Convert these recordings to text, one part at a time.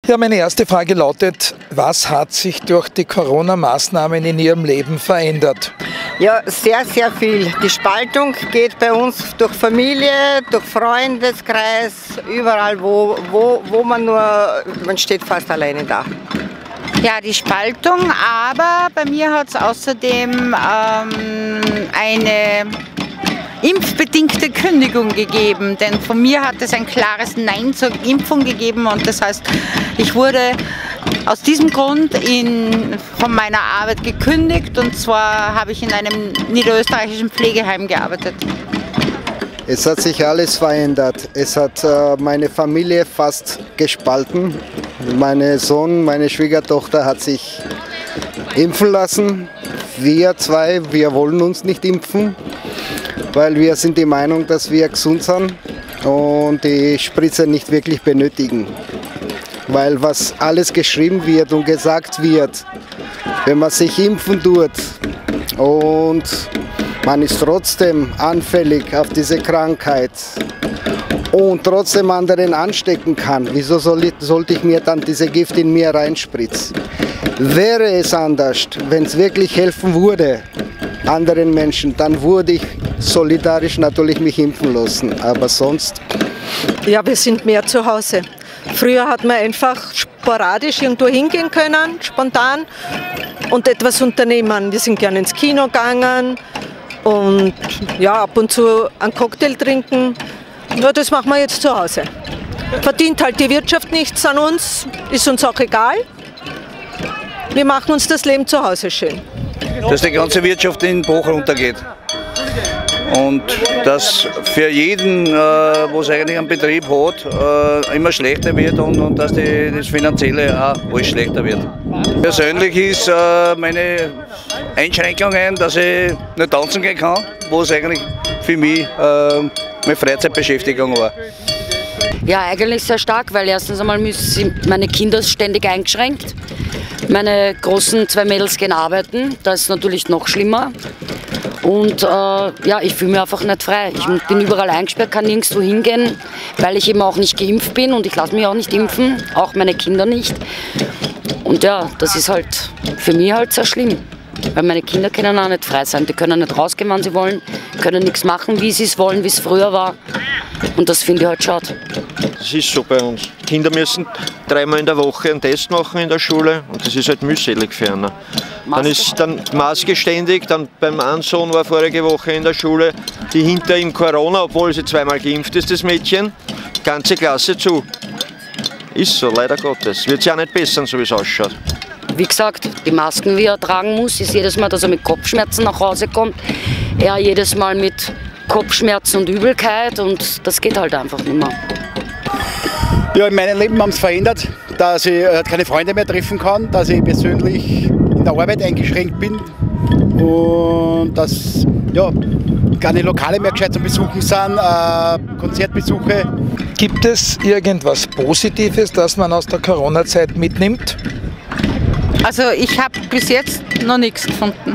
Ja, meine erste Frage lautet, was hat sich durch die Corona-Maßnahmen in Ihrem Leben verändert? Ja, sehr, sehr viel. Die Spaltung geht bei uns durch Familie, durch Freundeskreis, überall, wo man steht fast alleine da. Ja, die Spaltung, aber bei mir hat es außerdem eine impfbedingte Kündigung gegeben, denn von mir hat es ein klares Nein zur Impfung gegeben und das heißt, ich wurde aus diesem Grund von meiner Arbeit gekündigt und zwar habe ich in einem niederösterreichischen Pflegeheim gearbeitet. Es hat sich alles verändert. Es hat meine Familie fast gespalten. Mein Sohn, meine Schwiegertochter hat sich impfen lassen. Wir zwei, wir wollen uns nicht impfen, weil wir sind der Meinung, dass wir gesund sind und die Spritze nicht wirklich benötigen. Weil was alles geschrieben wird und gesagt wird, wenn man sich impfen tut und man ist trotzdem anfällig auf diese Krankheit und trotzdem anderen anstecken kann, wieso sollte ich mir dann diese Gift in mir reinspritzen? Wäre es anders, wenn es wirklich helfen würde, anderen Menschen, dann würde ich solidarisch natürlich mich impfen lassen, aber sonst? Ja, wir sind mehr zu Hause. Früher hat man einfach sporadisch irgendwo hingehen können, spontan und etwas unternehmen. Wir sind gerne ins Kino gegangen und ja, ab und zu einen Cocktail trinken. Ja, das machen wir jetzt zu Hause. Verdient halt die Wirtschaft nichts an uns, ist uns auch egal. Wir machen uns das Leben zu Hause schön. Dass die ganze Wirtschaft in den Bruch runtergeht. Und dass für jeden, was eigentlich einen Betrieb hat, immer schlechter wird und dass das Finanzielle auch alles schlechter wird. Persönlich ist meine Einschränkungen, dass ich nicht tanzen gehen kann, was eigentlich für mich meine Freizeitbeschäftigung war. Ja, eigentlich sehr stark, weil erstens einmal sind meine Kinder ständig eingeschränkt. Meine großen 2 Mädels gehen arbeiten, das ist natürlich noch schlimmer. Und ja, ich fühle mich einfach nicht frei. Ich bin überall eingesperrt, kann nirgendwo hingehen, weil ich eben auch nicht geimpft bin und ich lasse mich auch nicht impfen, auch meine Kinder nicht. Und ja, das ist halt für mich halt sehr schlimm, weil meine Kinder können auch nicht frei sein. Die können nicht rausgehen, wann sie wollen, können nichts machen, wie sie es wollen, wie es früher war. Und das finde ich halt schade. Das ist so bei uns. Kinder müssen 3-mal in der Woche einen Test machen in der Schule und das ist halt mühselig für einen. Dann ist dann Maske ständig, dann beim einen Sohn war vorige Woche in der Schule, die hinter ihm Corona, obwohl sie 2-mal geimpft ist, das Mädchen, ganze Klasse zu. Ist so, leider Gottes. Wird sich auch nicht bessern, so wie es ausschaut. Wie gesagt, die Masken, die er tragen muss, ist jedes Mal, dass er mit Kopfschmerzen nach Hause kommt. Er jedes Mal mit Kopfschmerzen und Übelkeit und das geht halt einfach nicht mehr. Ja, in meinem Leben haben es verändert, dass ich keine Freunde mehr treffen kann, dass ich persönlich in der Arbeit eingeschränkt bin und dass ja, keine Lokale mehr gescheit zum Besuchen sind, Konzertbesuche. Gibt es irgendwas Positives, das man aus der Corona-Zeit mitnimmt? Also ich habe bis jetzt noch nichts gefunden.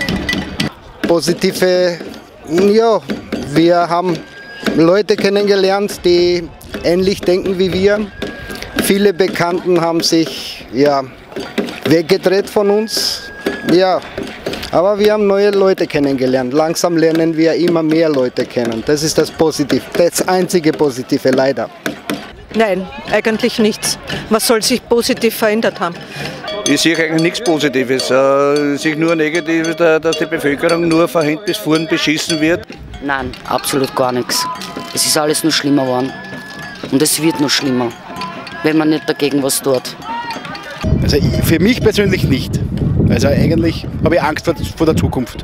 Positive, ja, wir haben Leute kennengelernt, die ähnlich denken wie wir. Viele Bekannten haben sich ja, weggedreht von uns. Ja, aber wir haben neue Leute kennengelernt. Langsam lernen wir immer mehr Leute kennen. Das ist das Positive, das einzige Positive leider. Nein, eigentlich nichts. Was soll sich positiv verändert haben? Ich sehe eigentlich nichts Positives. Ich sehe nur Negatives, dass die Bevölkerung nur von hinten bis vorn beschissen wird. Nein, absolut gar nichts. Es ist alles nur schlimmer geworden. Und es wird noch schlimmer, wenn man nicht dagegen was tut. Also für mich persönlich nicht. Also eigentlich habe ich Angst vor der Zukunft.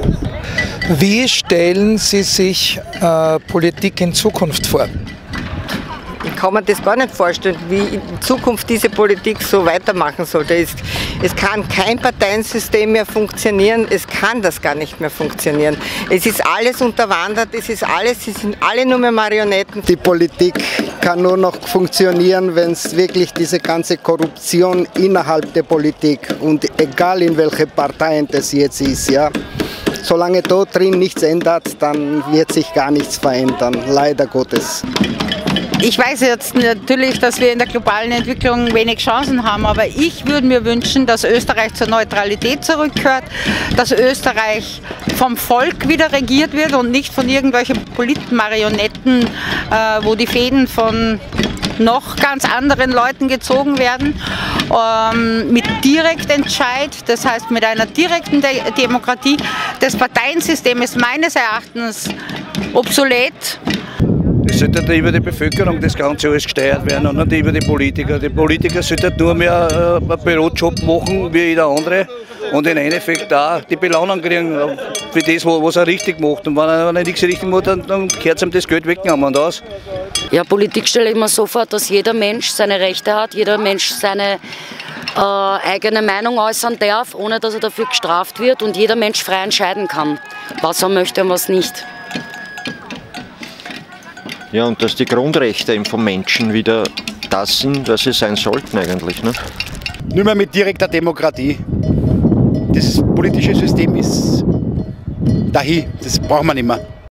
Wie stellen Sie sich Politik in Zukunft vor? Ich kann mir das gar nicht vorstellen, wie in Zukunft diese Politik so weitermachen sollte. Es kann kein Parteiensystem mehr funktionieren, es kann das gar nicht mehr funktionieren. Es ist alles unterwandert, sie sind alle nur mehr Marionetten. Die Politik kann nur noch funktionieren, wenn es wirklich diese ganze Korruption innerhalb der Politik und egal in welche Parteien das jetzt ist, ja. Solange dort drin nichts ändert, dann wird sich gar nichts verändern, leider Gottes. Ich weiß jetzt natürlich, dass wir in der globalen Entwicklung wenig Chancen haben, aber ich würde mir wünschen, dass Österreich zur Neutralität zurückkehrt, dass Österreich vom Volk wieder regiert wird und nicht von irgendwelchen Politmarionetten, wo die Fäden von noch ganz anderen Leuten gezogen werden, mit Direktentscheid, das heißt mit einer direkten Demokratie. Das Parteiensystem ist meines Erachtens obsolet. Es sollte über die Bevölkerung das Ganze alles gesteuert werden und nicht über die Politiker. Die Politiker sollten nur mehr einen Bürojob machen wie jeder andere und im Endeffekt auch die Belohnung kriegen für das, was er richtig macht. Und wenn er nichts richtig macht, dann kehrt ihm das Geld weggenommen und aus. Ja, Politik stelle ich mir so vor, dass jeder Mensch seine Rechte hat, jeder Mensch seine eigene Meinung äußern darf, ohne dass er dafür gestraft wird und jeder Mensch frei entscheiden kann, was er möchte und was nicht. Ja, und dass die Grundrechte vom Menschen wieder das sind, was sie sein sollten eigentlich. Ne? Nur mehr mit direkter Demokratie. Das politische System ist dahin, das braucht man nicht mehr.